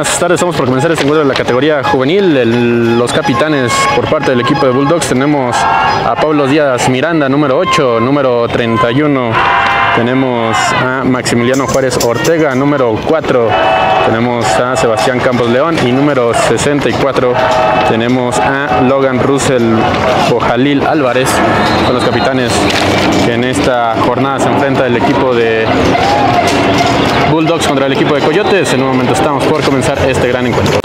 buenas tardes. Estamos por comenzar este encuentro de la categoría juvenil. Los capitanes por parte del equipo de Bulldogs tenemos a Pablo Díaz Miranda, número 8, número 31. Tenemos a Maximiliano Juárez Ortega, número 4. Tenemos a Sebastián Campos León y número 64 tenemos a Logan Russell Bojalil Álvarez. Son los capitanes que en esta jornada se enfrenta el equipo de Bulldogs contra el equipo de Coyotes. En un momento estamos por comenzar este gran encuentro.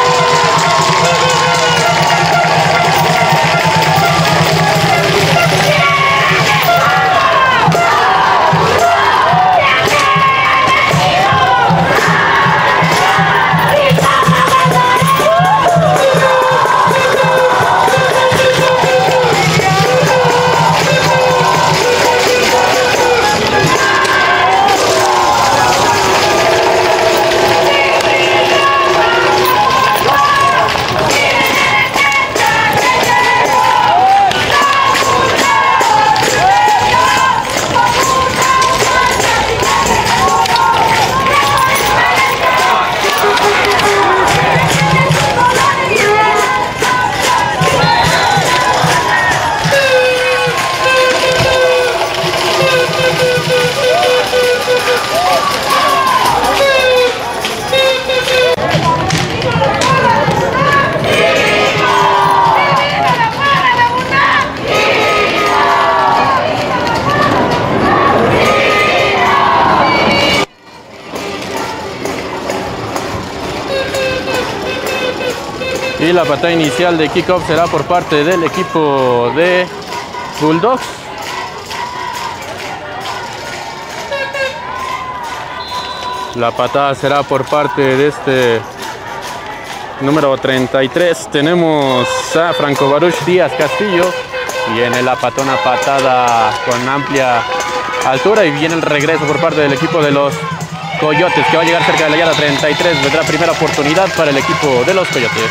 Y la patada inicial de kickoff será por parte del equipo de Bulldogs. La patada será por parte de este número 33. Tenemos a Franco Baruch Díaz Castillo. Viene la patona patada con amplia altura y viene el regreso por parte del equipo de los Coyotes, que va a llegar cerca de la yarda 33. Vendrá primera oportunidad para el equipo de los Coyotes.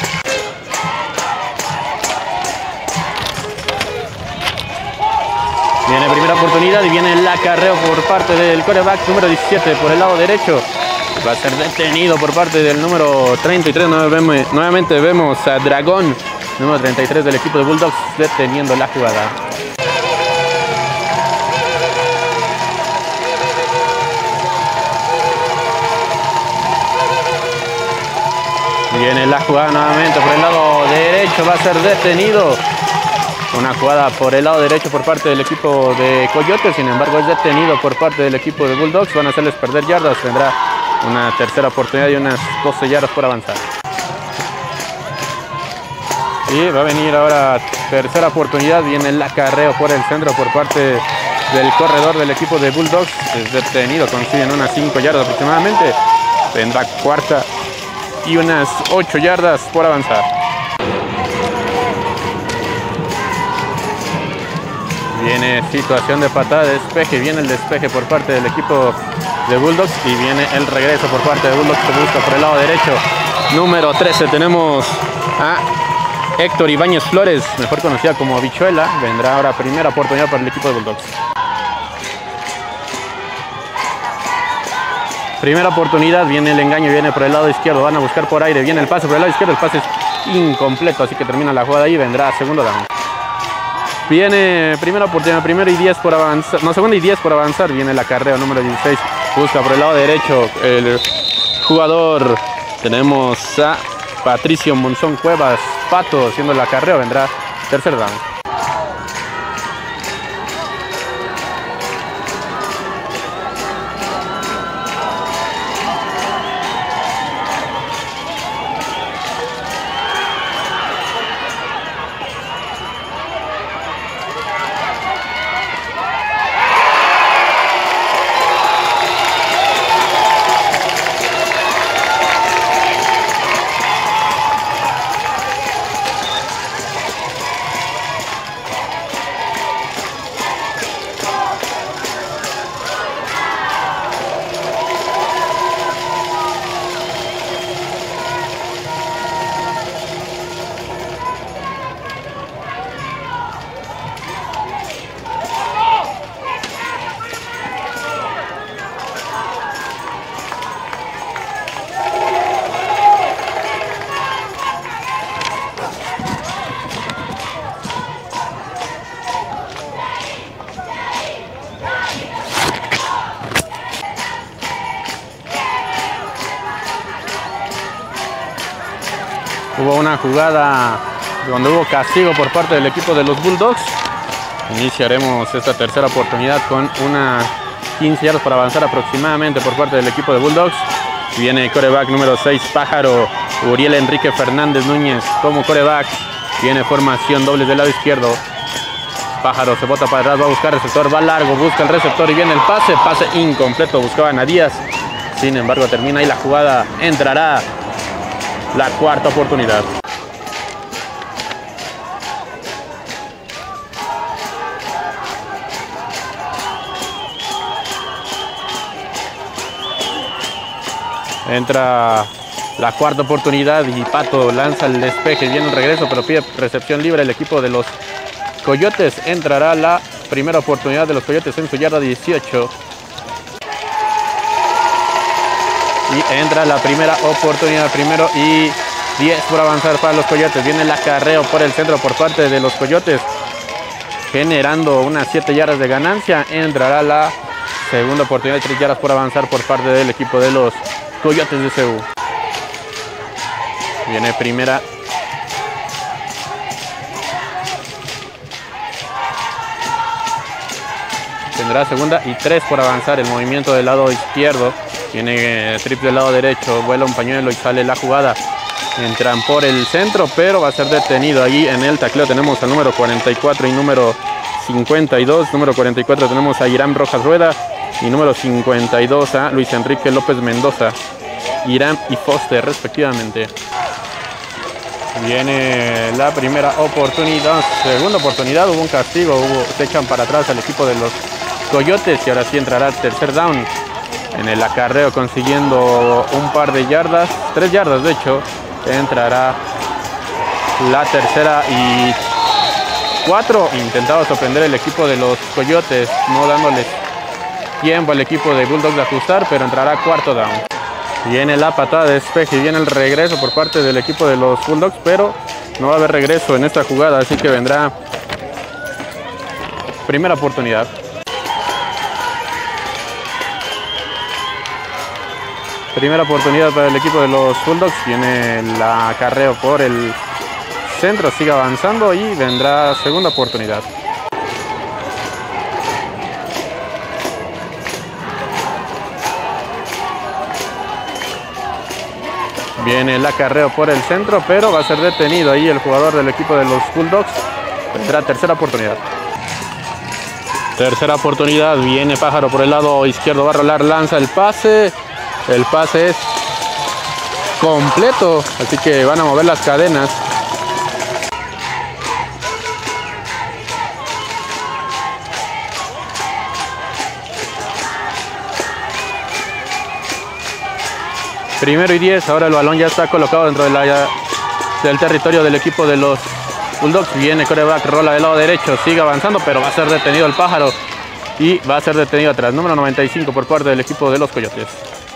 Viene primera oportunidad y viene el acarreo por parte del quarterback número 17 por el lado derecho. Va a ser detenido por parte del número 33. Nuevamente vemos a Dragón, número 33 del equipo de Bulldogs, deteniendo la jugada. Viene la jugada nuevamente por el lado derecho, va a ser detenido. Una jugada por el lado derecho por parte del equipo de Coyotes, sin embargo es detenido por parte del equipo de Bulldogs. Van a hacerles perder yardas, tendrá una tercera oportunidad y unas 12 yardas por avanzar. Y va a venir ahora tercera oportunidad, viene el acarreo por el centro por parte del corredor del equipo de Bulldogs. Es detenido, consiguen unas 5 yardas aproximadamente. Vendrá cuarta y unas 8 yardas por avanzar. Viene situación de patada de despeje, viene el despeje por parte del equipo de Bulldogs y viene el regreso por parte de Bulldogs que busca por el lado derecho. Número 13 tenemos a Héctor Ibáñez Flores, mejor conocida como Bichuela. Vendrá ahora primera oportunidad para el equipo de Bulldogs. Primera oportunidad, viene el engaño, viene por el lado izquierdo, van a buscar por aire, viene el pase por el lado izquierdo, el pase es incompleto, así que termina la jugada y vendrá segundo down. Viene primera oportunidad, primero y 10 por avanzar, no, segundo y 10 por avanzar, viene el acarreo número 16, busca por el lado derecho el jugador. Tenemos a Patricio Monzón Cuevas Pato haciendo el acarreo, vendrá tercer down. Hubo una jugada donde hubo castigo por parte del equipo de los Bulldogs. Iniciaremos esta tercera oportunidad con unas 15 yardas para avanzar aproximadamente por parte del equipo de Bulldogs. Viene coreback número 6, Pájaro, Uriel Enrique Fernández Núñez como coreback. Viene formación dobles del lado izquierdo. Pájaro se bota para atrás, va a buscar receptor, va largo, busca el receptor y viene el pase. Pase incompleto, buscaban a Díaz. Sin embargo, termina ahí la jugada. Entrará la cuarta oportunidad. Entra la cuarta oportunidad y Pato lanza el despeje, viene el regreso, pero pide recepción libre el equipo de los Coyotes. Entrará la primera oportunidad de los Coyotes en su yarda 18. Y entra la primera oportunidad, primero y 10 por avanzar para los Coyotes. Viene el acarreo por el centro por parte de los Coyotes, generando unas 7 yardas de ganancia. Entrará la segunda oportunidad, 3 yardas por avanzar por parte del equipo de los Coyotes de CU. Viene primera. Tendrá segunda y 3 por avanzar. El movimiento del lado izquierdo. Viene triple del lado derecho. Vuela un pañuelo y sale la jugada. Entran por el centro, pero va a ser detenido. Allí en el tacleo tenemos al número 44 y número 52. Número 44 tenemos a Irán Rojas Rueda. Y número 52 a Luis Enrique López Mendoza. Irán y Foster respectivamente. Viene la primera oportunidad, segunda oportunidad, hubo un castigo, se echan para atrás al equipo de los Coyotes y ahora sí entrará el tercer down en el acarreo consiguiendo un par de yardas, 3 yardas de hecho. Entrará la tercera y 4, intentaba sorprender el equipo de los Coyotes, no dándoles tiempo al equipo de Bulldogs de ajustar, pero entrará cuarto down. Viene la patada de despeje y viene el regreso por parte del equipo de los Bulldogs, pero no va a haber regreso en esta jugada, así que vendrá primera oportunidad. Primera oportunidad para el equipo de los Bulldogs. Viene el acarreo por el centro, sigue avanzando y vendrá segunda oportunidad. Viene el acarreo por el centro, pero va a ser detenido ahí el jugador del equipo de los Bulldogs. Vendrá tercera oportunidad. Tercera oportunidad, viene Pájaro por el lado izquierdo, va a rolar, lanza el pase. El pase es completo, así que van a mover las cadenas. Primero y 10, ahora el balón ya está colocado dentro del territorio del equipo de los Bulldogs. Viene coreback, rola del lado derecho, sigue avanzando, pero va a ser detenido el Pájaro. Y va a ser detenido atrás, número 95 por parte del equipo de los Coyotes.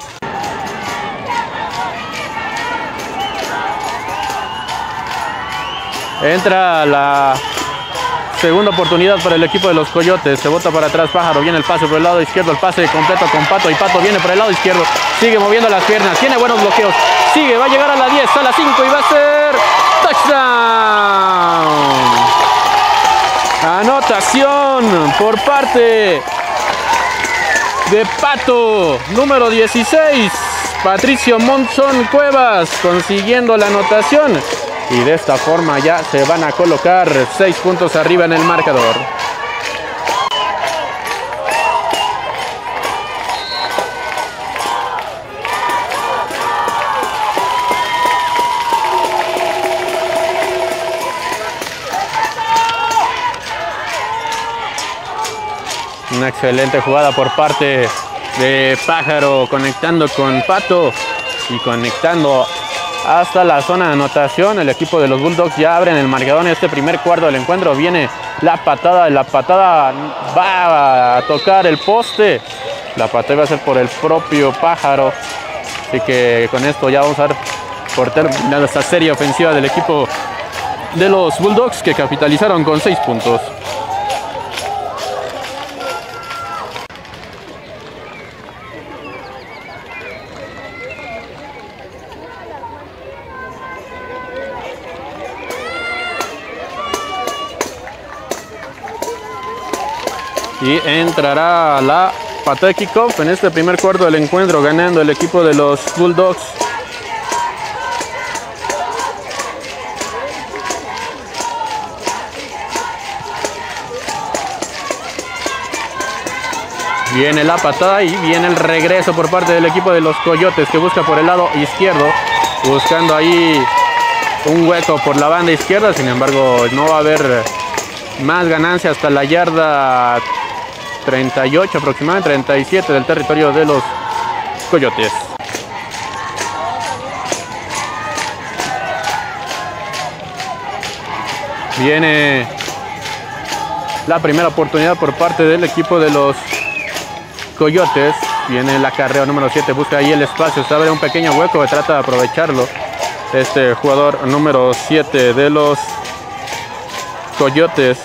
Entra la segunda oportunidad para el equipo de los Coyotes. Se bota para atrás Pájaro. Viene el pase por el lado izquierdo. El pase completo con Pato. Y Pato viene por el lado izquierdo. Sigue moviendo las piernas. Tiene buenos bloqueos. Sigue. Va a llegar a la 10, a la 5 y va a ser touchdown. Anotación por parte de Pato. Número 16. Patricio Monzón Cuevas consiguiendo la anotación. Y de esta forma ya se van a colocar 6 puntos arriba en el marcador. Una excelente jugada por parte de Pájaro, conectando con Pato y conectando hasta la zona de anotación. El equipo de los Bulldogs ya abre en el marcador en este primer cuarto del encuentro. Viene la patada va a tocar el poste. La patada va a ser por el propio Pájaro. Así que con esto ya vamos a dar por terminada esta serie ofensiva del equipo de los Bulldogs, que capitalizaron con 6 puntos. Y entrará la patada de kickoff en este primer cuarto del encuentro, ganando el equipo de los Bulldogs. Viene la patada y viene el regreso por parte del equipo de los Coyotes, que busca por el lado izquierdo, buscando ahí un hueco por la banda izquierda. Sin embargo, no va a haber más ganancia hasta la yarda 38, aproximadamente 37 del territorio de los Coyotes. Viene la primera oportunidad por parte del equipo de los Coyotes. Viene el acarreo número 7, busca ahí el espacio, se abre un pequeño hueco, trata de aprovecharlo este jugador número 7 de los Coyotes.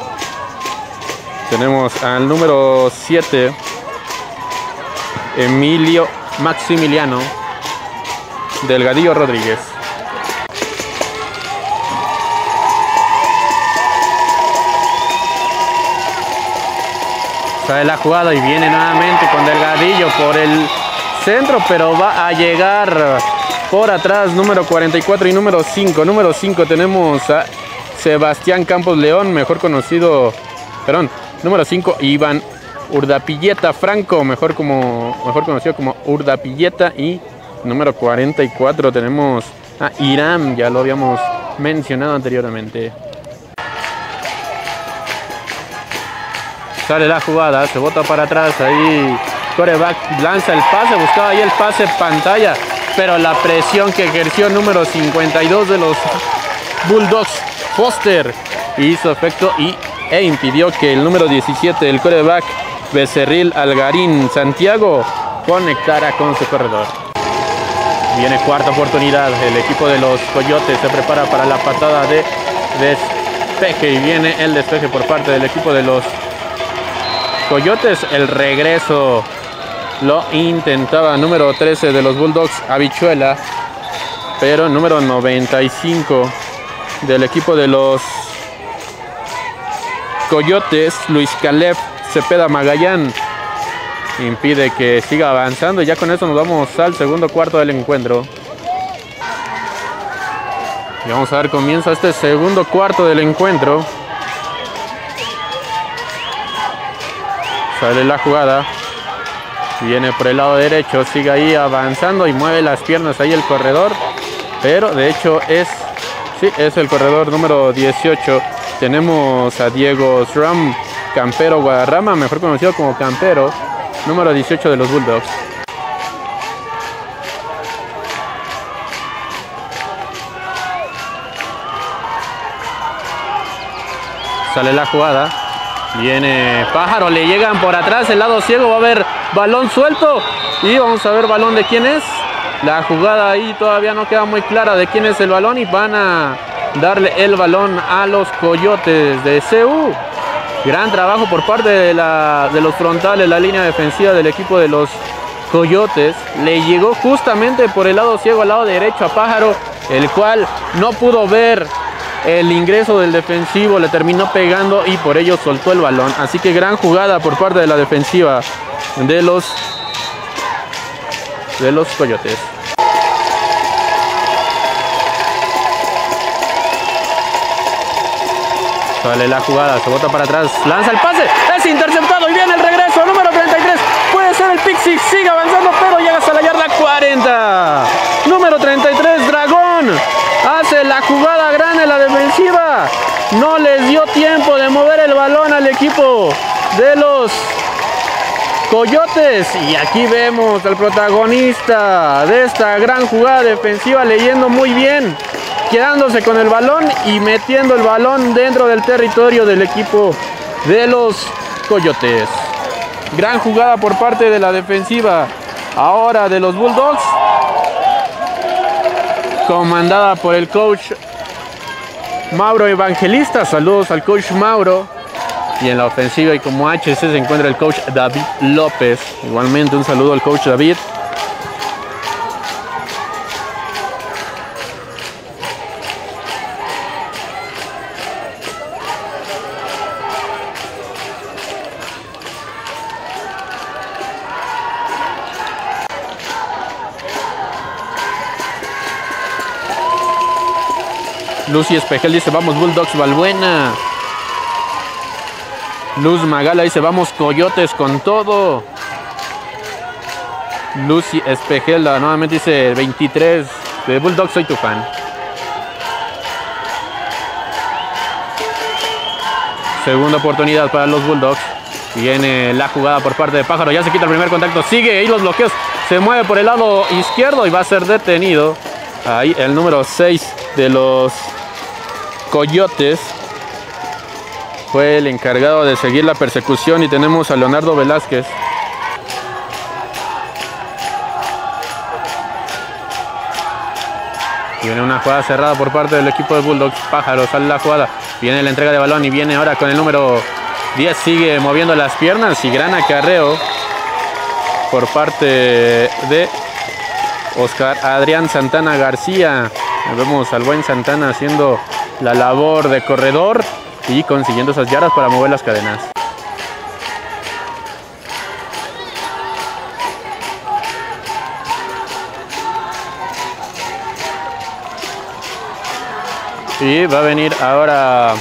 Tenemos al número 7, Emilio Maximiliano Delgadillo Rodríguez. Sale la jugada y viene nuevamente con Delgadillo por el centro, pero va a llegar por atrás número 44 y número 5. Número 5 tenemos a Sebastián Campos León, mejor conocido, número 5, Iván Urdapilleta Franco, mejor conocido como Urdapilleta. Y número 44 tenemos a Irán, ya lo habíamos mencionado anteriormente. Sale la jugada, se bota para atrás, ahí quarterback lanza el pase, buscaba ahí el pase pantalla, pero la presión que ejerció el número 52 de los Bulldogs, Foster, hizo efecto e impidió que el número 17, el quarterback Becerril Algarín Santiago, conectara con su corredor. Viene cuarta oportunidad, el equipo de los Coyotes se prepara para la patada de despeje y viene el despeje por parte del equipo de los Coyotes. El regreso lo intentaba número 13 de los Bulldogs, Habichuela, pero número 95 del equipo de los Coyotes, Luis Caleb Cepeda Magallán, impide que siga avanzando. Y ya con eso nos vamos al segundo cuarto del encuentro. Y vamos a ver, comienza este segundo cuarto del encuentro. Sale la jugada, viene por el lado derecho, sigue ahí avanzando y mueve las piernas ahí el corredor, pero de hecho es el corredor número 18. Tenemos a Diego Sram Campero Guadarrama, mejor conocido como Campero, número 18 de los Bulldogs. Sale la jugada, viene Pájaro, le llegan por atrás, el lado ciego, va a haber balón suelto y vamos a ver balón de quién es. La jugada ahí todavía no queda muy clara de quién es el balón y van a darle el balón a los Coyotes de CU. Gran trabajo por parte de los frontales, la línea defensiva del equipo de los Coyotes. Le llegó justamente por el lado ciego, al lado derecho a Pájaro, el cual no pudo ver el ingreso del defensivo, le terminó pegando y por ello soltó el balón. Así que gran jugada por parte de la defensiva de los Coyotes. Sale la jugada, se bota para atrás, lanza el pase, es interceptado y viene el regreso, número 33, puede ser el pick six, sigue avanzando, pero llega hasta la yarda 40. Número 33, Dragón, hace la jugada grande la defensiva, no les dio tiempo de mover el balón al equipo de los Coyotes. Y aquí vemos al protagonista de esta gran jugada defensiva leyendo muy bien, quedándose con el balón y metiendo el balón dentro del territorio del equipo de los Coyotes. Gran jugada por parte de la defensiva ahora de los Bulldogs, comandada por el coach Mauro Evangelista. Saludos al coach Mauro. Y en la ofensiva y como HC se encuentra el coach David López. Igualmente un saludo al coach David. Lucy Espejel dice, vamos Bulldogs Balbuena. Luz Magala dice, vamos Coyotes con todo. Lucy Espejel nuevamente dice, 23 de Bulldogs, soy tu fan. Segunda oportunidad para los Bulldogs. Viene la jugada por parte de Pájaro. Ya se quita el primer contacto. Sigue ahí los bloqueos. Se mueve por el lado izquierdo y va a ser detenido. Ahí el número 6 de los Coyotes. Fue el encargado de seguir la persecución y tenemos a Leonardo Velázquez. Viene una jugada cerrada por parte del equipo de Bulldogs. Pájaro sale la jugada. Viene la entrega de balón y viene ahora con el número 10. Sigue moviendo las piernas y gran acarreo por parte de Oscar Adrián Santana García. Vemos al buen Santana haciendo la labor de corredor y consiguiendo esas yardas para mover las cadenas. Y va a venir ahora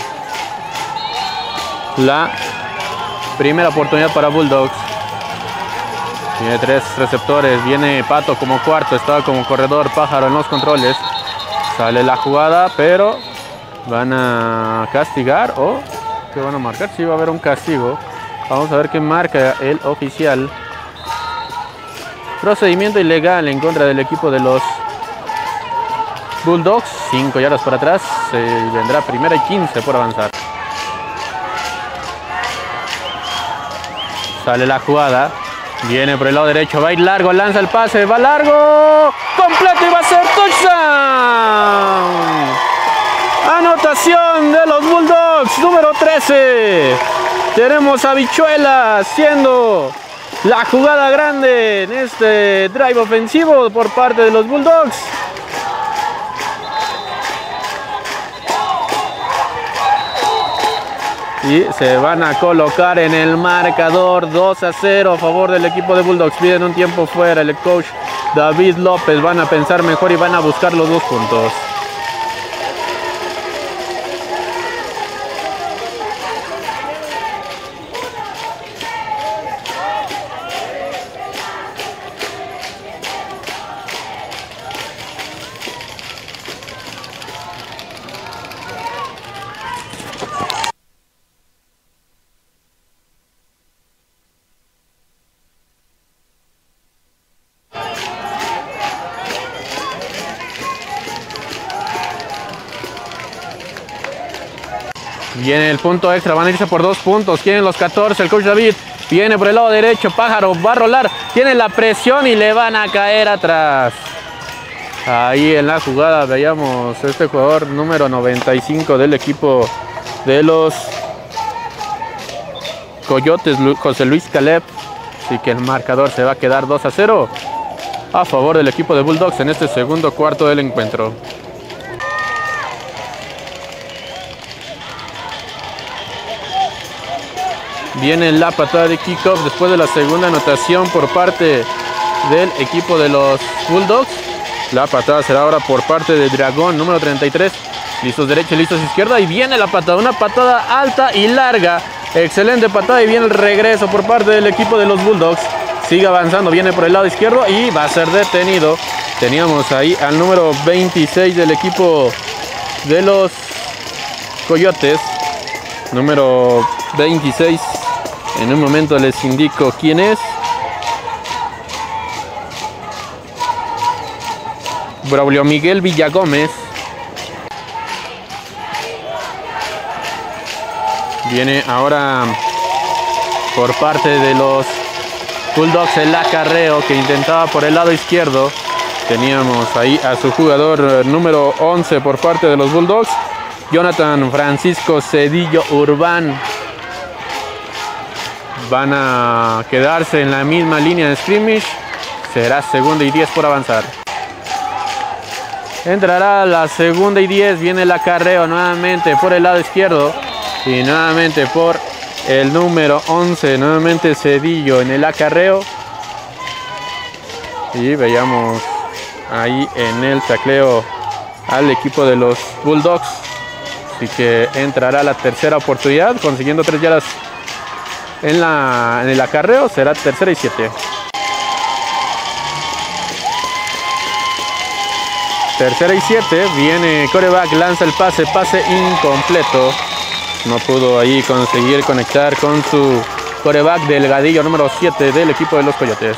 la primera oportunidad para Bulldogs. Tiene 3 receptores. Viene Pato como cuarto. Estaba como corredor. Pájaro en los controles. Sale la jugada, pero van a castigar o ¿qué van a marcar? Sí, va a haber un castigo. Vamos a ver qué marca el oficial. Procedimiento ilegal en contra del equipo de los Bulldogs. 5 yardas para atrás. Vendrá primera y 15 por avanzar. Sale la jugada. Viene por el lado derecho. Va a ir largo. Lanza el pase. Va largo. Completo y va a ser touchdown. Anotación de los Bulldogs. Número 13. Tenemos a Bichuela haciendo la jugada grande en este drive ofensivo por parte de los Bulldogs. Y se van a colocar en el marcador 2-0 a favor del equipo de Bulldogs. Piden un tiempo fuera. El coach David López van a pensar mejor y van a buscar los 2 puntos. Viene el punto extra, van a irse por 2 puntos, quieren los 14, el coach David viene por el lado derecho, Pájaro va a rolar, tiene la presión y le van a caer atrás. Ahí en la jugada veíamos este jugador número 95 del equipo de los Coyotes, José Luis Caleb. Así que el marcador se va a quedar 2-0 a favor del equipo de Bulldogs en este segundo cuarto del encuentro. Viene la patada de kickoff después de la segunda anotación por parte del equipo de los Bulldogs. La patada será ahora por parte de Dragón, número 33. Listos derecha, listos izquierda. Y viene la patada, una patada alta y larga. Excelente patada y viene el regreso por parte del equipo de los Bulldogs. Sigue avanzando, viene por el lado izquierdo y va a ser detenido. Teníamos ahí al número 26 del equipo de los Coyotes. Número 26. En un momento les indico quién es. Braulio Miguel Villagómez. Viene ahora por parte de los Bulldogs el acarreo que intentaba por el lado izquierdo. Teníamos ahí a su jugador número 11 por parte de los Bulldogs, Jonathan Francisco Cedillo Urbán. Van a quedarse en la misma línea de scrimmage. Será segunda y 10 por avanzar. Entrará la segunda y 10. Viene el acarreo nuevamente por el lado izquierdo. Y nuevamente por el número 11. Nuevamente Cedillo en el acarreo. Y veíamos ahí en el tacleo al equipo de los Bulldogs. Así que entrará la tercera oportunidad, consiguiendo 3 yardas en el acarreo. Será tercera y 7. Tercera y 7, viene quarterback, lanza el pase incompleto. No pudo ahí conseguir conectar con su quarterback Delgadillo, número 7 del equipo de los Coyotes.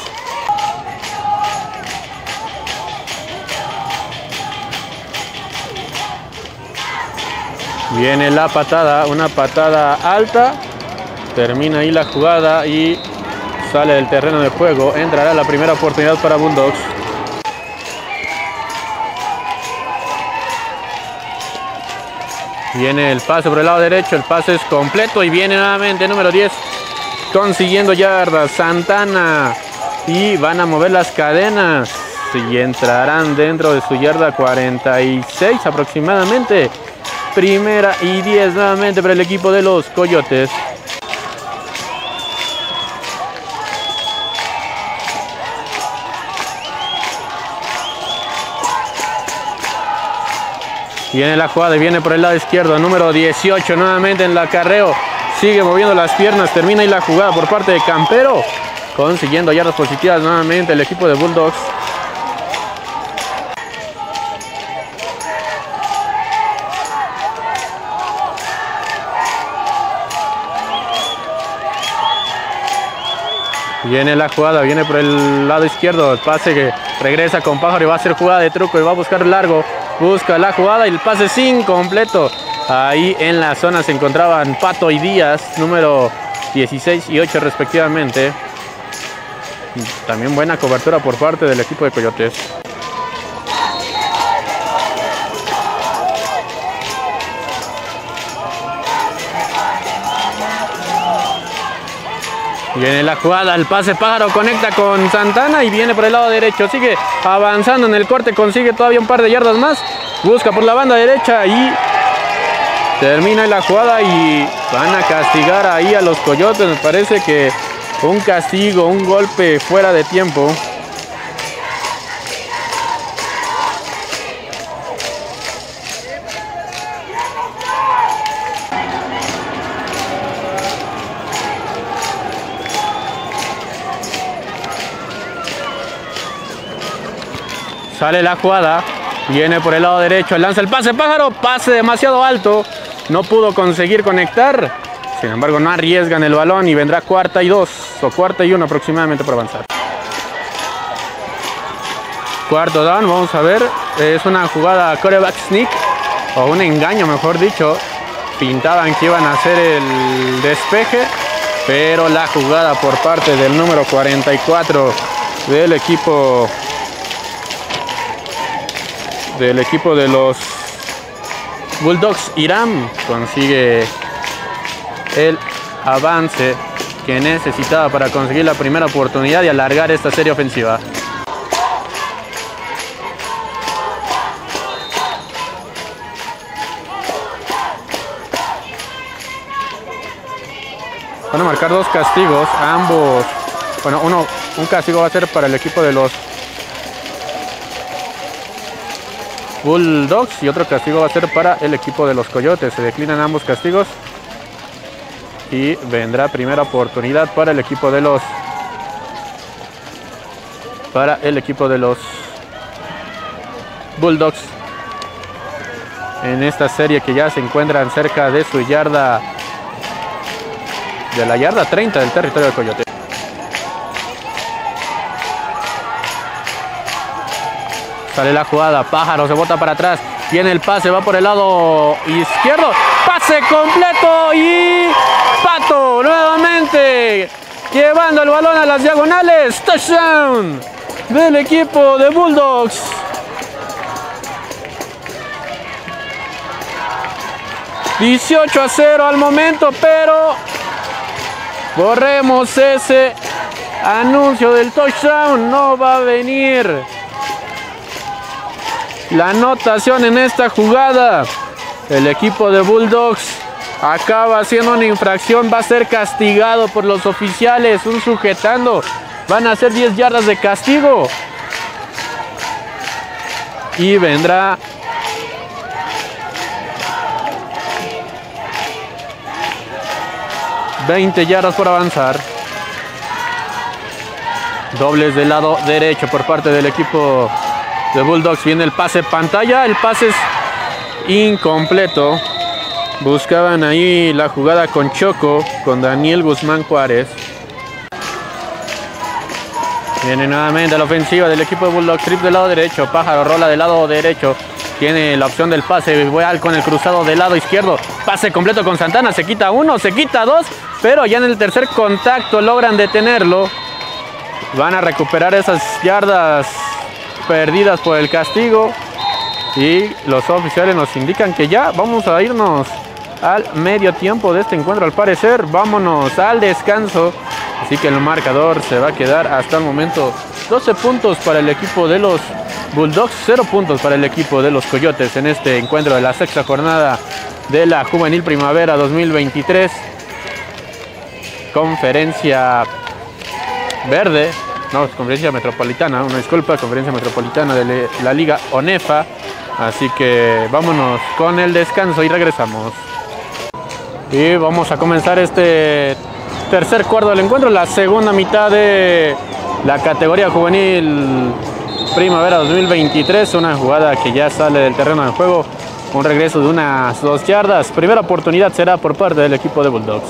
Viene la patada, una patada alta. Termina ahí la jugada y sale del terreno de juego. Entrará la primera oportunidad para Bulldogs. Viene el pase por el lado derecho, el pase es completo y viene nuevamente número 10 consiguiendo yardas, Santana, y van a mover las cadenas y entrarán dentro de su yarda 46 aproximadamente. Primera y 10 nuevamente para el equipo de los Coyotes. Viene la jugada y viene por el lado izquierdo, número 18 nuevamente en el acarreo. Sigue moviendo las piernas, termina ahí la jugada por parte de Campero, consiguiendo yardas positivas nuevamente el equipo de Bulldogs. Viene la jugada, viene por el lado izquierdo, el pase que regresa con Pájaro y va a hacer jugada de truco y va a buscar largo. Busca la jugada y el pase es incompleto. Ahí en la zona se encontraban Pato y Díaz, número 16 y 8 respectivamente. También buena cobertura por parte del equipo de Coyotes. Viene la jugada, el pase Pájaro conecta con Santana y viene por el lado derecho. Sigue avanzando en el corte, consigue todavía un par de yardas más. Busca por la banda derecha y termina la jugada y van a castigar ahí a los Coyotes. Me parece que un castigo, un golpe fuera de tiempo. Sale la jugada, viene por el lado derecho, lanza el pase Pájaro, pase demasiado alto, no pudo conseguir conectar, sin embargo no arriesgan el balón y vendrá cuarta y 2 o cuarta y 1 aproximadamente por avanzar. Cuarto down, vamos a ver, es una jugada quarterback sneak, o un engaño mejor dicho, pintaban que iban a hacer el despeje, pero la jugada por parte del número 44 del equipo de los Bulldogs, Irán, consigue el avance que necesitaba para conseguir la primera oportunidad y alargar esta serie ofensiva. Van a marcar 2 castigos, ambos, bueno, un castigo va a ser para el equipo de los Bulldogs y otro castigo va a ser para el equipo de los Coyotes. Se declinan ambos castigos y vendrá primera oportunidad para el equipo de los Bulldogs en esta serie que ya se encuentran cerca de su yarda, de la yarda 30 del territorio del Coyote. Sale la jugada, Pájaro se bota para atrás, viene el pase, va por el lado izquierdo, pase completo y Pato nuevamente llevando el balón a las diagonales. Touchdown del equipo de Bulldogs. $18-0 al momento, pero borremos ese anuncio del touchdown, no va a venir la anotación en esta jugada. El equipo de Bulldogs acaba haciendo una infracción, va a ser castigado por los oficiales, un sujetando, van a ser 10 yardas de castigo y vendrá 20 yardas por avanzar. Dobles del lado derecho por parte del equipo de Bulldogs. Viene el pase pantalla. El pase es incompleto. Buscaban ahí la jugada con Choco, con Daniel Guzmán Juárez. Viene nuevamente la ofensiva del equipo de Bulldogs. Trip del lado derecho. Pájaro rola del lado derecho. Tiene la opción del pase. Voy con el cruzado del lado izquierdo. Pase completo con Santana. Se quita uno, se quita dos. Pero ya en el tercer contacto logran detenerlo. Van a recuperar esas yardas perdidas por el castigo. Y los oficiales nos indican que ya vamos a irnos al medio tiempo de este encuentro. Al parecer, vámonos al descanso. Así que el marcador se va a quedar hasta el momento 12 puntos para el equipo de los Bulldogs, 0 puntos para el equipo de los Coyotes en este encuentro de la sexta jornada de la Juvenil Primavera 2023. Conferencia Verde, no, Conferencia Metropolitana, una disculpa, Conferencia Metropolitana de la Liga ONEFA. Así que vámonos con el descanso y regresamos. Y vamos a comenzar este tercer cuarto del encuentro, la segunda mitad de la categoría juvenil Primavera 2023. Una jugada que ya sale del terreno de juego, un regreso de unas 2 yardas. Primera oportunidad será por parte del equipo de Bulldogs.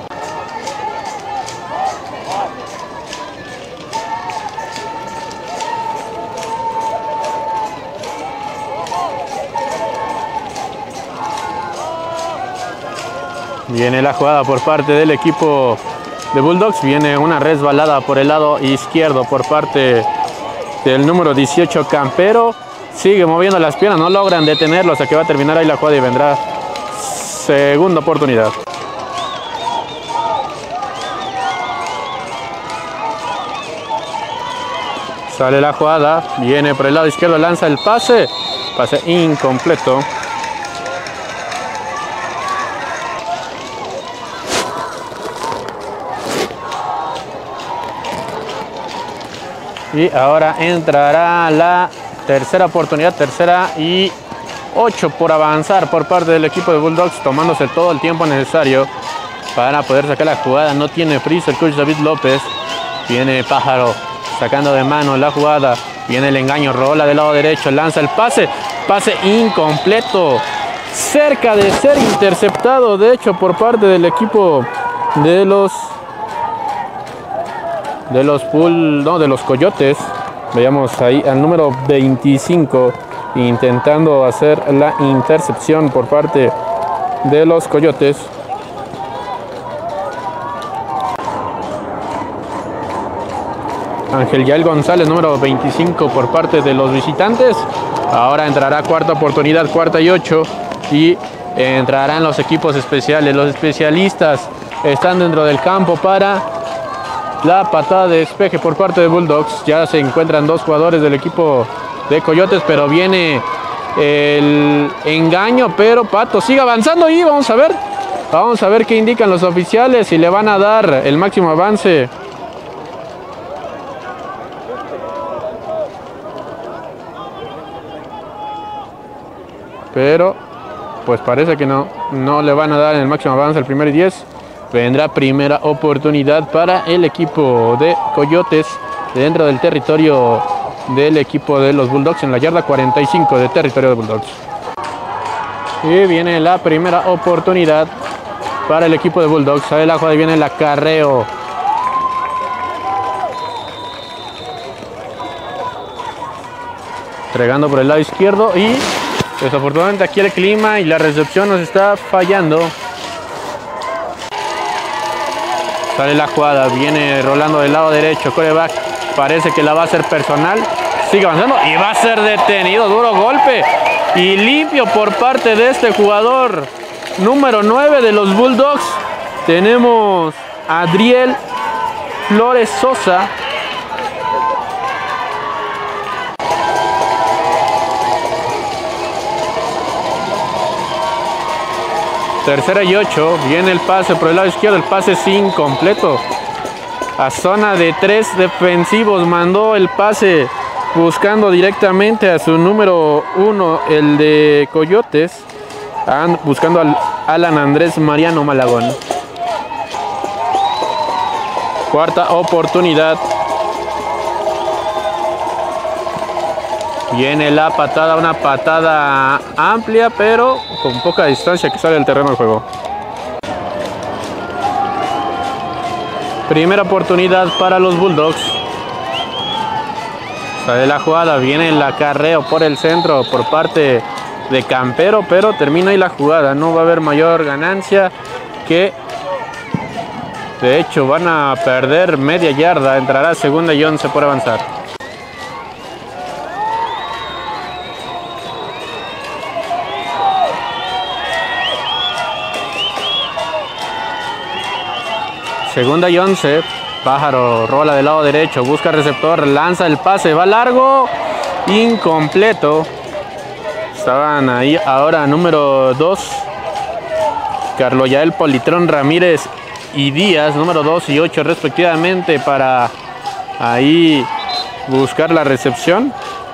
Viene la jugada por parte del equipo de Bulldogs. Viene una resbalada por el lado izquierdo por parte del número 18 Campero. Sigue moviendo las piernas, no logran detenerlo hasta que va a terminar ahí la jugada y vendrá segunda oportunidad. Sale la jugada, viene por el lado izquierdo, lanza el pase. Pase incompleto. Y ahora entrará la tercera oportunidad, tercera y 8 por avanzar por parte del equipo de Bulldogs, tomándose todo el tiempo necesario para poder sacar la jugada. No tiene prisa el coach David López. Viene Pájaro sacando de mano la jugada. Viene el engaño, rola del lado derecho, lanza el pase. Pase incompleto. Cerca de ser interceptado, de hecho, por parte del equipo de los Coyotes. Veamos ahí al número 25 intentando hacer la intercepción por parte de los Coyotes. Ángel Yael González, número 25 por parte de los visitantes. Ahora entrará cuarta oportunidad, cuarta y 8, y entrarán los equipos especiales. Los especialistas están dentro del campo para la patada de despeje por parte de Bulldogs. Ya se encuentran 2 jugadores del equipo de Coyotes, pero viene el engaño, pero Pato sigue avanzando y vamos a ver qué indican los oficiales, si le van a dar el máximo avance. Pero pues parece que no le van a dar el máximo avance al primer y 10. Vendrá primera oportunidad para el equipo de Coyotes dentro del territorio del equipo de los Bulldogs, en la yarda 45 de territorio de Bulldogs. Y viene la primera oportunidad para el equipo de Bulldogs. Sale la jugada y viene el acarreo. Entregando por el lado izquierdo y desafortunadamente aquí el clima y la recepción nos está fallando. Sale la jugada, viene rolando del lado derecho, quarterback, parece que la va a hacer personal, sigue avanzando y va a ser detenido, duro golpe y limpio por parte de este jugador número 9 de los Bulldogs. Tenemos a Adriel Flores Sosa. Tercera y 8, viene el pase por el lado izquierdo, el pase es incompleto. A zona de 3 defensivos mandó el pase buscando directamente a su número 1, el de Coyotes, buscando al Alan Andrés Mariano Malagón. Cuarta oportunidad. Viene la patada, una patada amplia, pero con poca distancia que sale del terreno de juego. Primera oportunidad para los Bulldogs. Sale la jugada, viene el acarreo por el centro por parte de Campero, pero termina ahí la jugada. No va a haber mayor ganancia, que de hecho van a perder media yarda. Entrará segunda y 11 por avanzar. Segunda y 11. Pájaro rola del lado derecho, busca receptor, lanza el pase, va largo, incompleto. Estaban ahí ahora número 2, Carlos Yael Politrón Ramírez y Díaz, número 2 y 8 respectivamente, para ahí buscar la recepción.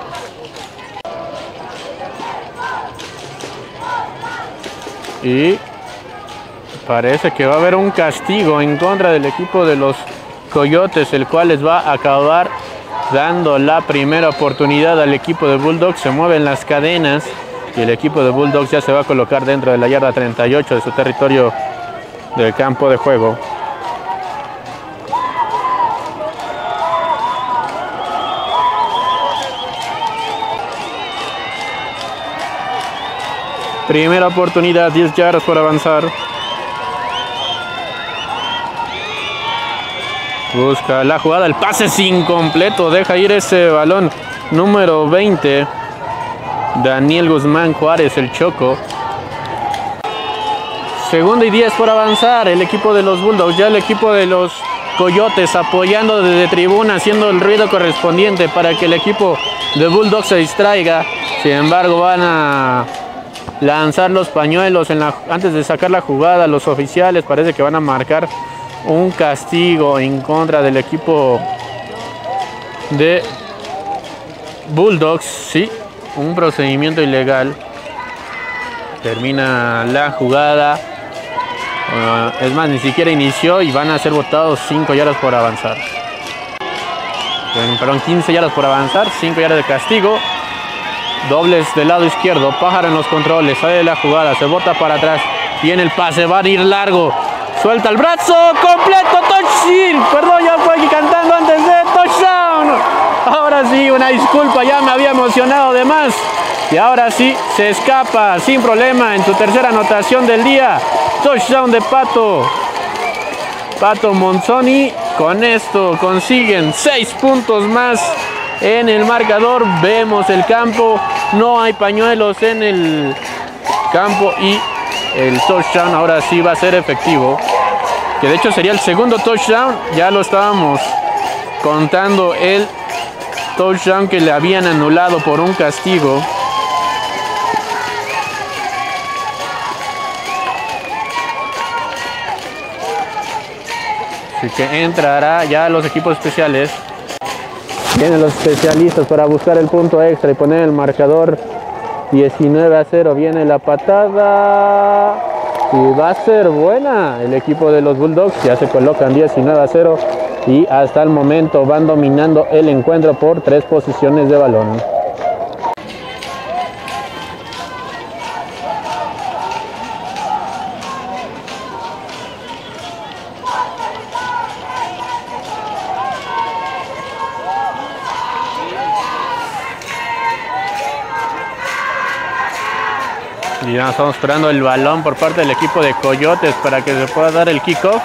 Y parece que va a haber un castigo en contra del equipo de los Coyotes, el cual les va a acabar dando la primera oportunidad al equipo de Bulldogs. Se mueven las cadenas y el equipo de Bulldogs ya se va a colocar dentro de la yarda 38 de su territorio del campo de juego. Primera oportunidad, 10 yardas por avanzar. Busca la jugada, el pase es incompleto, deja ir ese balón. Número 20, Daniel Guzmán Juárez, el Choco. Segunda y 10 por avanzar, el equipo de los Bulldogs, ya el equipo de los Coyotes apoyando desde tribuna, haciendo el ruido correspondiente para que el equipo de Bulldogs se distraiga. Sin embargo, van a lanzar los pañuelos antes de sacar la jugada. Los oficiales parece que van a marcar un castigo en contra del equipo de Bulldogs. Sí, un procedimiento ilegal. Termina la jugada. Es más, ni siquiera inició y van a ser votados 5 yardas por avanzar. Perdón, 15 yardas por avanzar, 5 yardas de castigo. Dobles del lado izquierdo, Pájaro en los controles, sale de la jugada, se bota para atrás. Viene el pase, va a ir largo. Suelta el brazo, completo, touchdown. Perdón, ya fue aquí cantando antes de touchdown. Ahora sí, una disculpa, ya me había emocionado de más. Y ahora sí, se escapa sin problema en su tercera anotación del día. Touchdown de Pato Monzoni. Con esto consiguen 6 puntos más en el marcador. Vemos el campo, no hay pañuelos en el campo y el touchdown ahora sí va a ser efectivo, que de hecho sería el segundo touchdown. Ya lo estábamos contando, el touchdown que le habían anulado por un castigo. Así que entrará ya los equipos especiales. Vienen los especialistas para buscar el punto extra y poner el marcador 19-0. Viene la patada y va a ser buena. El equipo de los Bulldogs ya se colocan 19-0 y hasta el momento van dominando el encuentro por 3 posiciones de balón. Y ya estamos esperando el balón por parte del equipo de Coyotes para que se pueda dar el kickoff.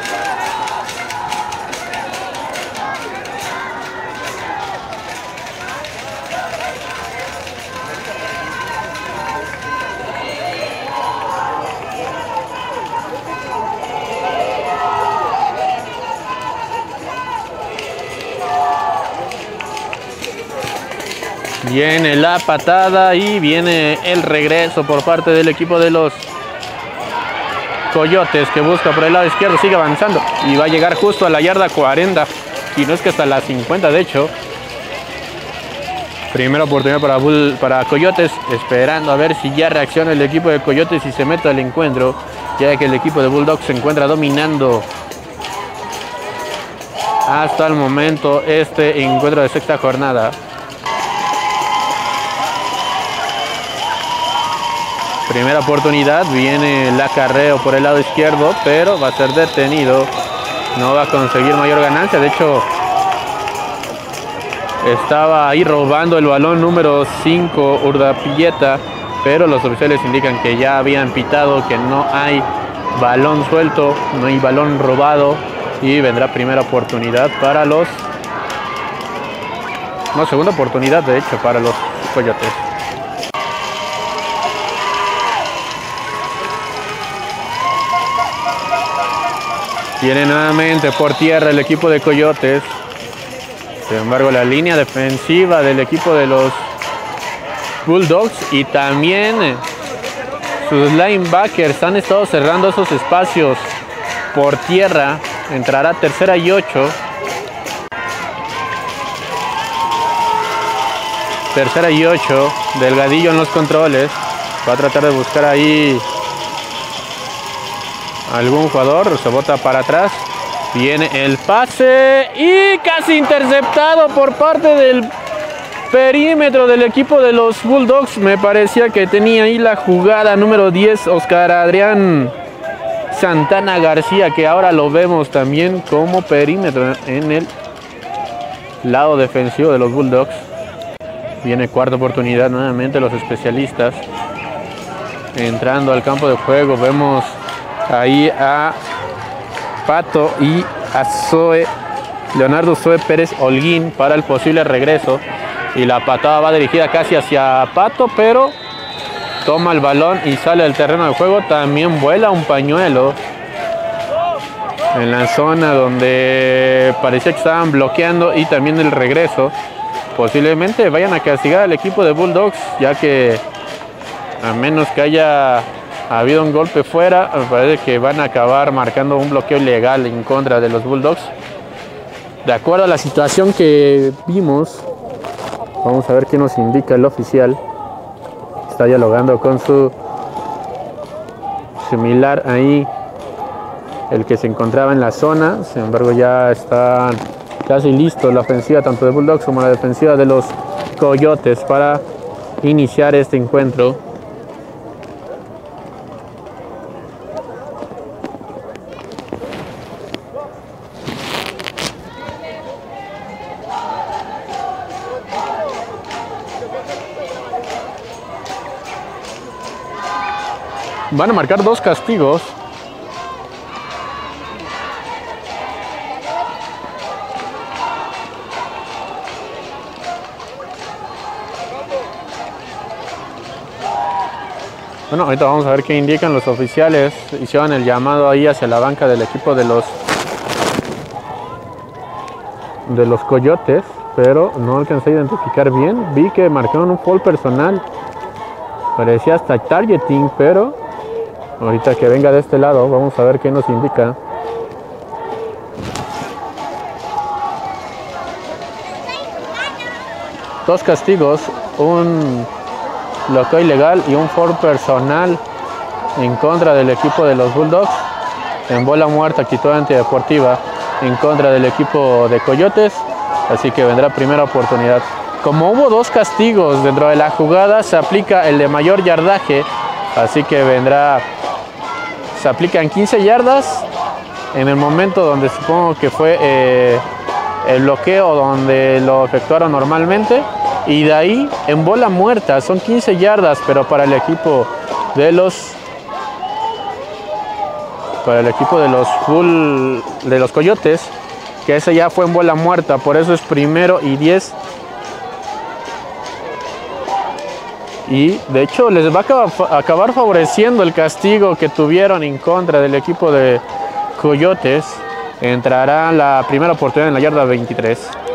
Viene la patada y viene el regreso por parte del equipo de los Coyotes, que busca por el lado izquierdo, sigue avanzando y va a llegar justo a la yarda 40, y no es que hasta la 50 de hecho. Primera oportunidad para Coyotes, esperando a ver si ya reacciona el equipo de Coyotes y se mete al encuentro, ya que el equipo de Bulldogs se encuentra dominando hasta el momento este encuentro de sexta jornada. Primera oportunidad, viene el acarreo por el lado izquierdo, pero va a ser detenido. No va a conseguir mayor ganancia. De hecho, estaba ahí robando el balón número 5, Urdapilleta, pero los oficiales indican que ya habían pitado, que no hay balón suelto, no hay balón robado, y vendrá primera oportunidad para los... No, segunda oportunidad de hecho para los Coyotes. Viene nuevamente por tierra el equipo de Coyotes. Sin embargo, la línea defensiva del equipo de los Bulldogs y también sus linebackers han estado cerrando esos espacios por tierra. Entrará tercera y 8. Tercera y 8. Delgadillo en los controles. Va a tratar de buscar ahí algún jugador. Se bota para atrás. Viene el pase y casi interceptado por parte del perímetro del equipo de los Bulldogs. Me parecía que tenía ahí la jugada número 10, Oscar Adrián Santana García, que ahora lo vemos también como perímetro en el lado defensivo de los Bulldogs. Viene cuarta oportunidad nuevamente, los especialistas entrando al campo de juego. Vemos ahí a Pato y a Leonardo Zoe Pérez Holguín para el posible regreso. Y la patada va dirigida casi hacia Pato, pero toma el balón y sale del terreno de juego. También vuela un pañuelo en la zona donde parecía que estaban bloqueando, y también el regreso. Posiblemente vayan a castigar al equipo de Bulldogs, ya que a menos que haya habido un golpe fuera, me parece que van a acabar marcando un bloqueo ilegal en contra de los Bulldogs. De acuerdo a la situación que vimos, vamos a ver qué nos indica el oficial. Está dialogando con su similar ahí, el que se encontraba en la zona. Sin embargo, ya está casi listo la ofensiva tanto de Bulldogs como la defensiva de los Coyotes para iniciar este encuentro. Van a marcar 2 castigos. Bueno, ahorita vamos a ver qué indican los oficiales. Hicieron el llamado ahí hacia la banca del equipo de los Coyotes, pero no alcancé a identificar bien. Vi que marcaron un foul personal. Parecía hasta targeting, pero ahorita que venga de este lado, vamos a ver qué nos indica. Dos castigos, un bloqueo ilegal y un foul personal en contra del equipo de los Bulldogs. En bola muerta, actitud antideportiva en contra del equipo de Coyotes. Así que vendrá primera oportunidad. Como hubo 2 castigos dentro de la jugada, se aplica el de mayor yardaje. Así que se aplican 15 yardas en el momento donde supongo que fue el bloqueo, donde lo efectuaron normalmente. Y de ahí en bola muerta son 15 yardas, pero para el equipo de los Coyotes, que ese ya fue en bola muerta, por eso es primero y 10. Y de hecho les va a acabar favoreciendo el castigo que tuvieron en contra del equipo de Coyotes. Entrará la primera oportunidad en la yarda 23.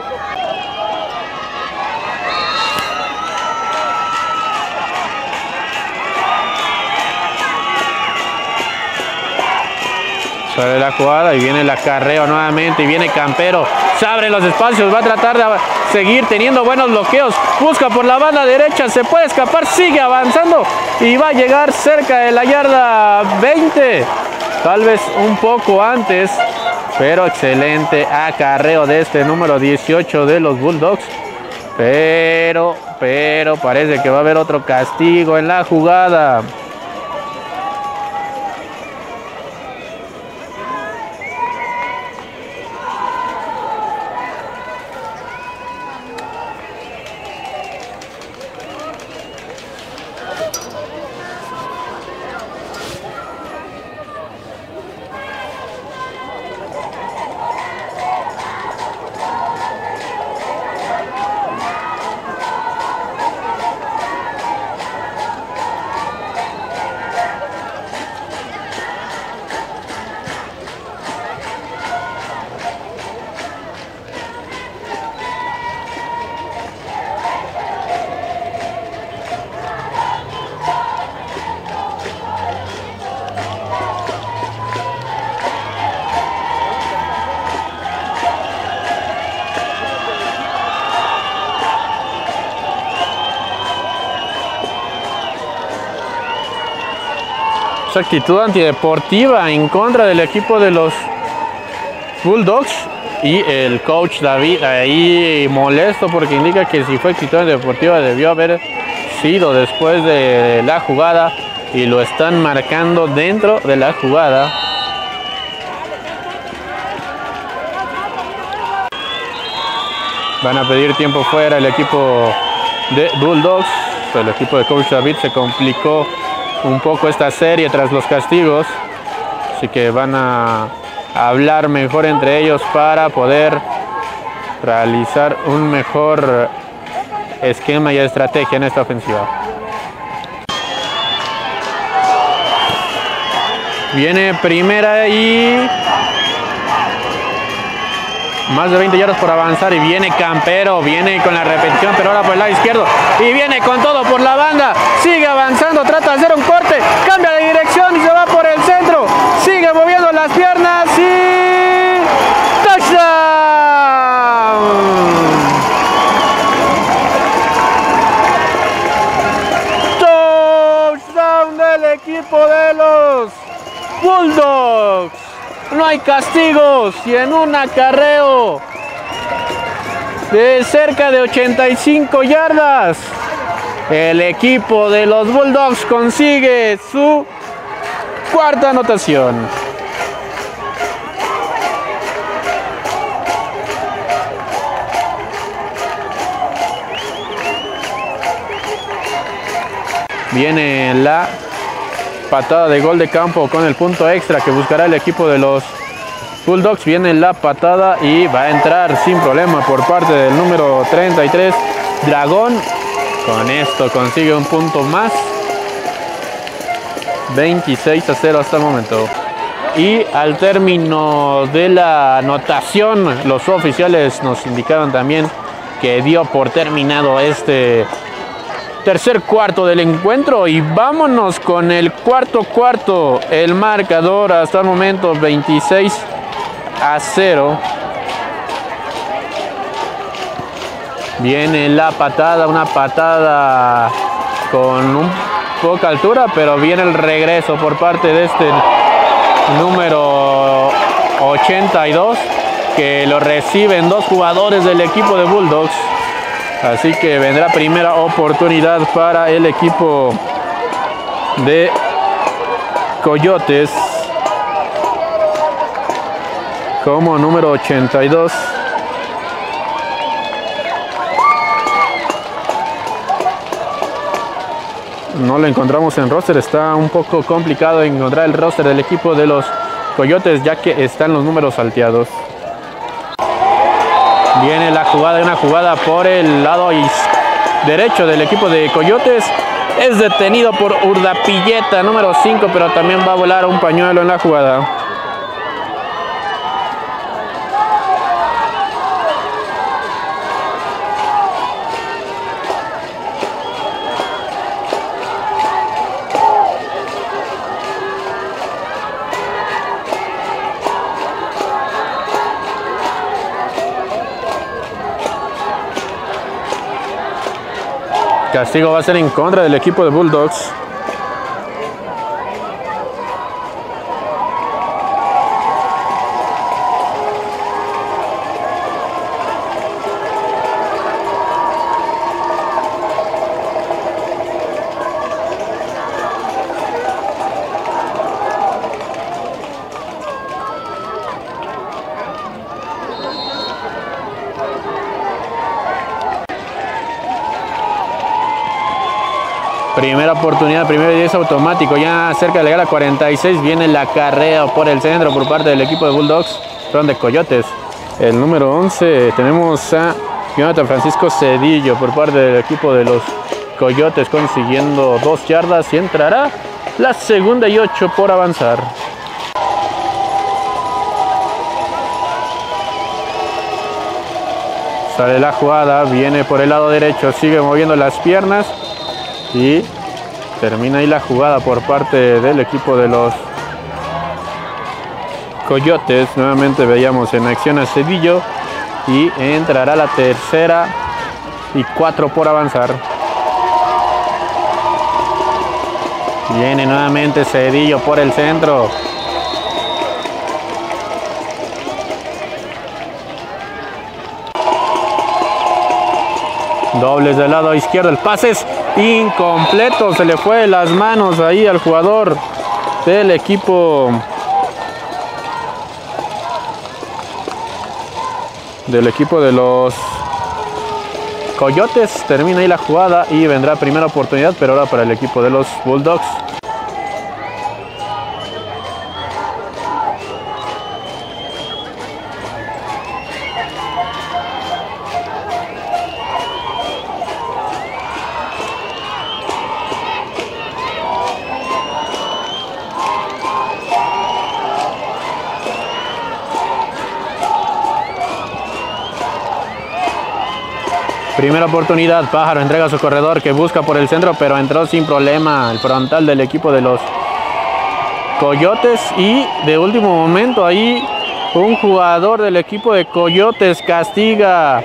Sale la jugada y viene el acarreo nuevamente y viene Campero. Se abren los espacios, va a tratar de seguir teniendo buenos bloqueos. Busca por la banda derecha, se puede escapar, sigue avanzando y va a llegar cerca de la yarda 20. Tal vez un poco antes. pero excelente acarreo de este número 18 de los Bulldogs. Pero parece que va a haber otro castigo en la jugada. Actitud antideportiva en contra del equipo de los Bulldogs, y el coach David ahí molesto porque indica que si fue actitud antideportiva debió haber sido después de la jugada, y lo están marcando dentro de la jugada. Van a pedir tiempo fuera el equipo de Bulldogs. El equipo de coach David se complicó un poco esta serie tras los castigos, así que van a hablar mejor entre ellos para poder realizar un mejor esquema y estrategia en esta ofensiva. Viene primera y más de 20 yardas por avanzar, y viene Campero, viene con la repetición, pero ahora por el lado izquierdo, y viene con todo por la banda, sigue avanzando, trata de hacer un corte, cambia de dirección y se va por el centro, sigue moviendo las piernas y ¡touchdown! ¡Touchdown del equipo de los Bulldogs! No hay castigos, y en un acarreo de cerca de 85 yardas, el equipo de los Bulldogs consigue su cuarta anotación. Viene la patada de gol de campo con el punto extra que buscará el equipo de los Bulldogs. Viene la patada y va a entrar sin problema por parte del número 33, Dragón. Con esto consigue un punto más. 26-0 hasta el momento. Y al término de la anotación, los oficiales nos indicaron también que dio por terminado este tercer cuarto del encuentro, y vámonos con el cuarto. El marcador hasta el momento 26-0. Viene la patada, una patada con poca altura, pero viene el regreso por parte de este número 82, que lo reciben dos jugadores del equipo de Bulldogs. Así que vendrá primera oportunidad para el equipo de Coyotes como número 82. No lo encontramos en roster, está un poco complicado encontrar el roster del equipo de los Coyotes, ya que están los números salteados. Viene la jugada, una jugada por el lado derecho del equipo de Coyotes. Es detenido por Urdapilleta, número 5, pero también va a volar un pañuelo en la jugada. Castigo va a ser en contra del equipo de Bulldogs. Primera oportunidad, primero y 10 automático, ya cerca de llegar a 46, viene el acarreo por el centro por parte del equipo de Bulldogs, perdón, de Coyotes. El número 11, tenemos a Jonathan Francisco Cedillo por parte del equipo de los Coyotes, consiguiendo 2 yardas y entrará la segunda y 8 por avanzar. Sale la jugada, viene por el lado derecho, sigue moviendo las piernas y termina ahí la jugada por parte del equipo de los Coyotes. Nuevamente veíamos en acción a Cedillo y entrará la tercera y 4 por avanzar. Viene nuevamente Cedillo por el centro. Dobles del lado izquierdo, el pase es incompleto, se le fue de las manos ahí al jugador del equipo de los Coyotes. Termina ahí la jugada y vendrá primera oportunidad, pero ahora para el equipo de los Bulldogs. Primera oportunidad, Pájaro entrega a su corredor que busca por el centro, pero entró sin problema el frontal del equipo de los Coyotes. Y de último momento ahí un jugador del equipo de Coyotes castiga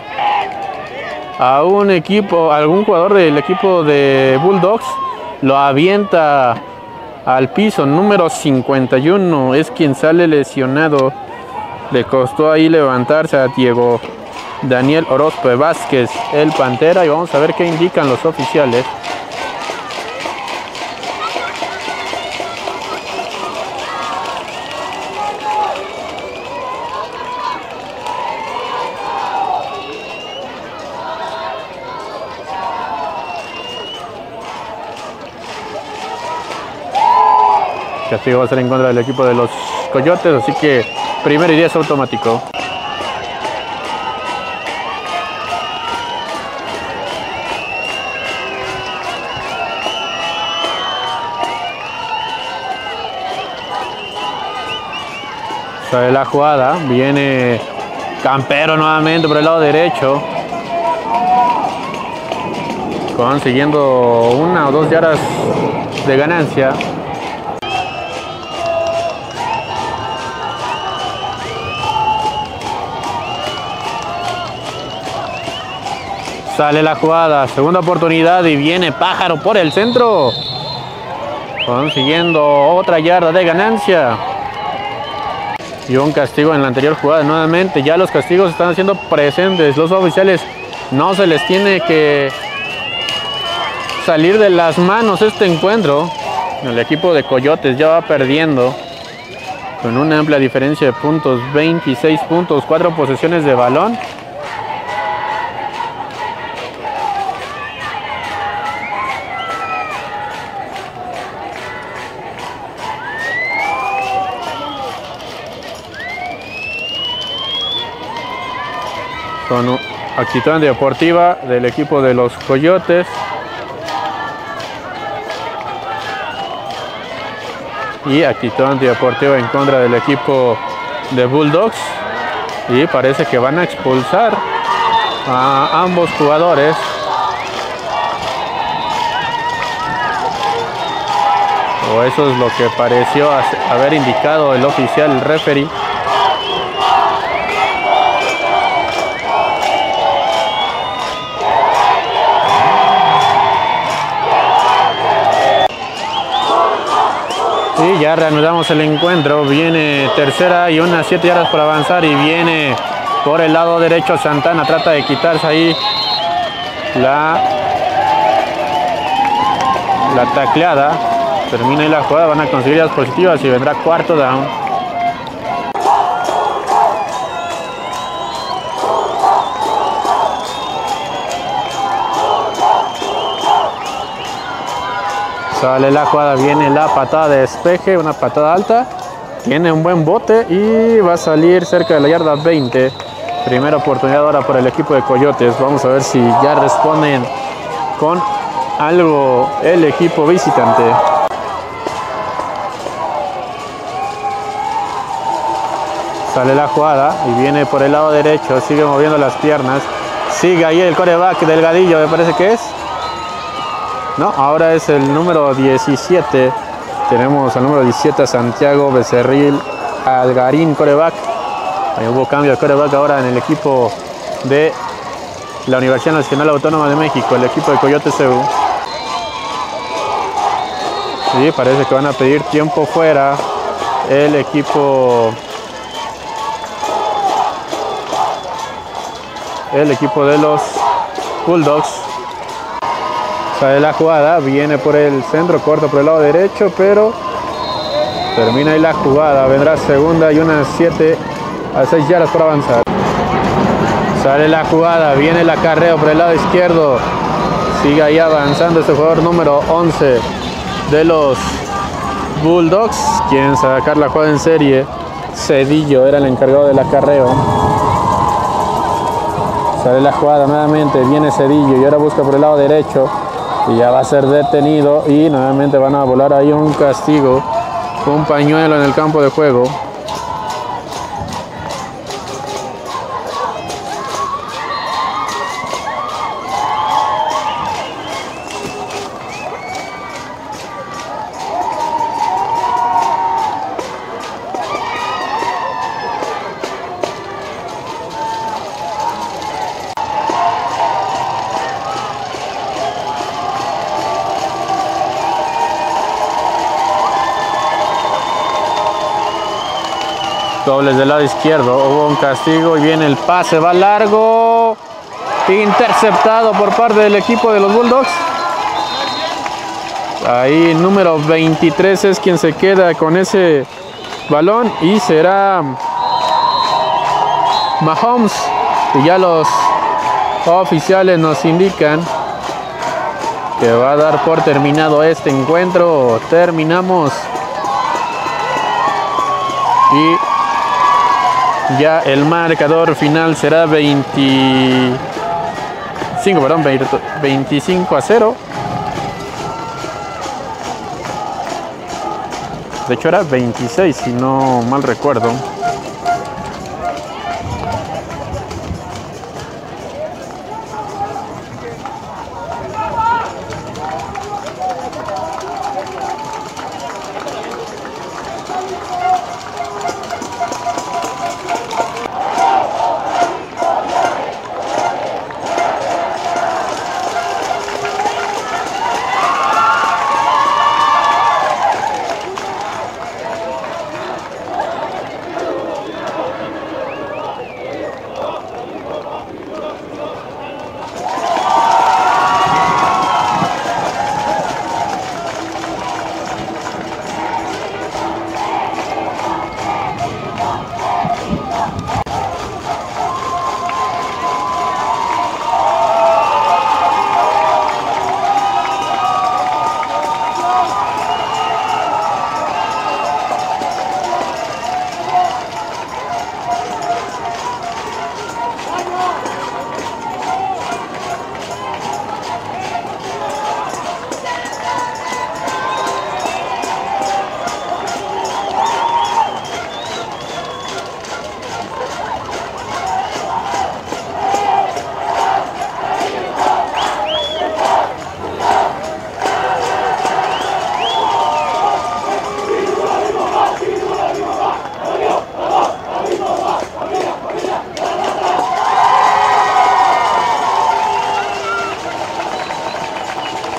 a algún jugador del equipo de Bulldogs, lo avienta al piso. Número 51 es quien sale lesionado, le costó ahí levantarse a Diego Daniel Orozco Vázquez, el Pantera, y vamos a ver qué indican los oficiales. Castigo va a ser en contra del equipo de los Coyotes, así que primero y 10 automático. Sale la jugada, viene Campero nuevamente por el lado derecho, consiguiendo 1 o 2 yardas de ganancia. Sale la jugada, segunda oportunidad y viene Pájaro por el centro, consiguiendo otra yarda de ganancia. Y un castigo en la anterior jugada nuevamente. Ya los castigos están siendo presentes. Los oficiales no se les tiene que salir de las manos este encuentro. El equipo de Coyotes ya va perdiendo con una amplia diferencia de puntos, 26 puntos, 4 posesiones de balón. Con actitud antideportiva del equipo de los Coyotes. Y actitud antideportiva en contra del equipo de Bulldogs. Y parece que van a expulsar a ambos jugadores. O eso es lo que pareció haber indicado el oficial, el referee. Y ya reanudamos el encuentro. Viene tercera y 7 yardas por avanzar. Y viene por el lado derecho Santana. Trata de quitarse ahí la tacleada. Termina ahí la jugada. Van a conseguir las positivas y vendrá cuarto down. Sale la jugada, viene la patada de despeje, una patada alta. Tiene un buen bote y va a salir cerca de la yarda 20. Primera oportunidad ahora por el equipo de Coyotes. Vamos a ver si ya responden con algo el equipo visitante. Sale la jugada y viene por el lado derecho. Sigue moviendo las piernas. Sigue ahí el quarterback Delgadillo, me parece que es. No, ahora es el número 17. Tenemos al número 17 a Santiago Becerril Algarín, quarterback. Ahí hubo cambio de quarterback ahora en el equipo de la Universidad Nacional Autónoma de México, el equipo de Coyotes CU. Sí, parece que van a pedir tiempo fuera el equipo de los Bulldogs. Sale la jugada, viene por el centro, corto por el lado derecho, pero termina ahí la jugada. Vendrá segunda y unas 7 a 6 yardas por avanzar. Sale la jugada, viene el acarreo por el lado izquierdo. Sigue ahí avanzando este jugador número 11 de los Bulldogs. Quieren sacar la jugada en serie. Cedillo era el encargado del acarreo. Sale la jugada nuevamente, viene Cedillo y ahora busca por el lado derecho. Y ya va a ser detenido y nuevamente van a volar ahí un castigo, un pañuelo en el campo de juego. Dobles del lado izquierdo, hubo un castigo y viene el pase, va largo, interceptado por parte del equipo de los Bulldogs. Ahí número 23 es quien se queda con ese balón y será Mahomes. Y ya los oficiales nos indican que va a dar por terminado este encuentro. Terminamos y ya el marcador final será 25 a 0. De hecho era 26 si no mal recuerdo.